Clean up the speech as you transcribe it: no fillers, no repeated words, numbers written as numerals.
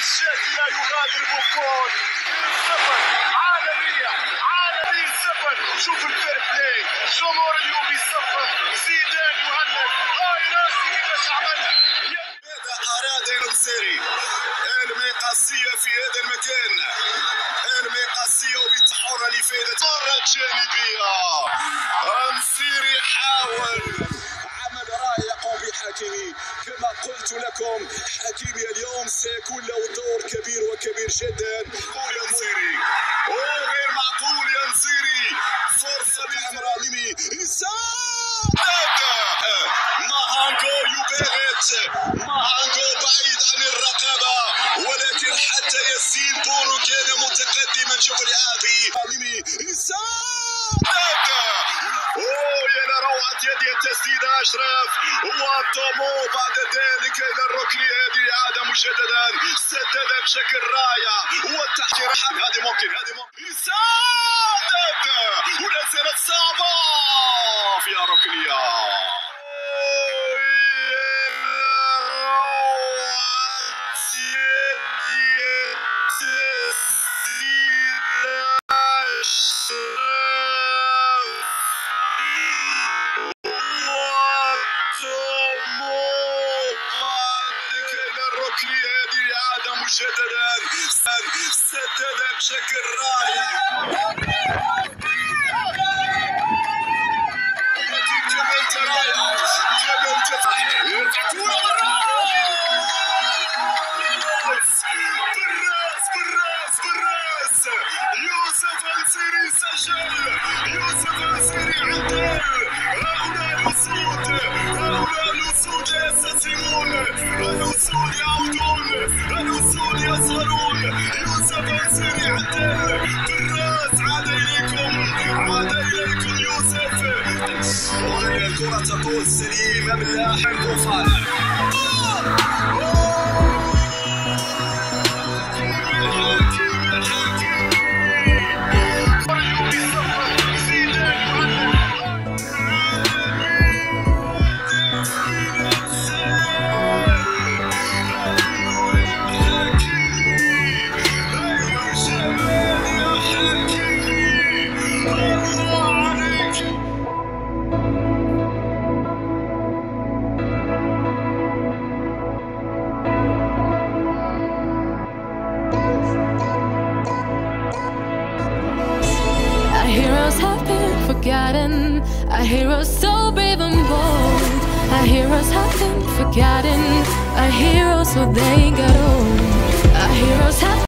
الشاكي لا يغادر بوفون. السفر عالمية، عالمي السفر. شوف الفير بلاي، جمهور اليوم بيصفر. زيدان يهنئ، راسي كيفاش عمل. ماذا أراد النصيري؟ المقصية في هذا المكان، المقصية وبتحرة لفائدة مرة جانبية. النصيري حاول عمل رائع يقوم بحكيمي. كما قلت لكم حكيمي اليوم سيكون له دور كبير وكبير جدا. يا نصيري غير معقول يا نصيري. فرصة للعمراني ماهانجو يباغت، ماهانجو بعيد عن الرقابة، ولكن حتى ياسين بورو كان متقدما. شوف العافي يا لروعة يدي التسديدة أشرف وطمو بعد ذلك إلى الركن. هذه إعادة مجددا، سدد بشكل رائع والتحكير. هذه ممكن سدد ولا زالت صعبة فيها ركنية. هذه إعادة مجددا، سدد بشكل رائع. كملت رائع، كملت بالراس. يوسف النصيري سجل، يوسف النصيري عدل. هؤلاء الأسود يستسلمون، الأسود يعودون، الأسود يصلون. يوسف النصيري عدل بالراس. عاد إليكم يوسف. وهي الكرة تطول سليمة باللاحق وصالح. Our heroes so brave and bold. Our heroes have been forgotten. Our heroes, so they ain't got